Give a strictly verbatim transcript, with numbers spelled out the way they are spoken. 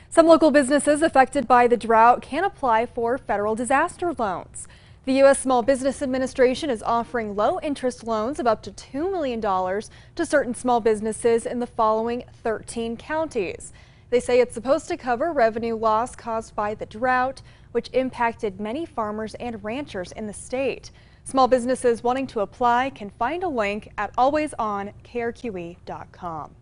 Some local businesses affected by the drought can apply for federal disaster loans. The U S Small Business Administration is offering low-interest loans of up to two million dollars to certain small businesses in the following thirteen counties. They say it's supposed to cover revenue loss caused by the drought, which impacted many farmers and ranchers in the state. Small businesses wanting to apply can find a link at always on K R Q E dot com.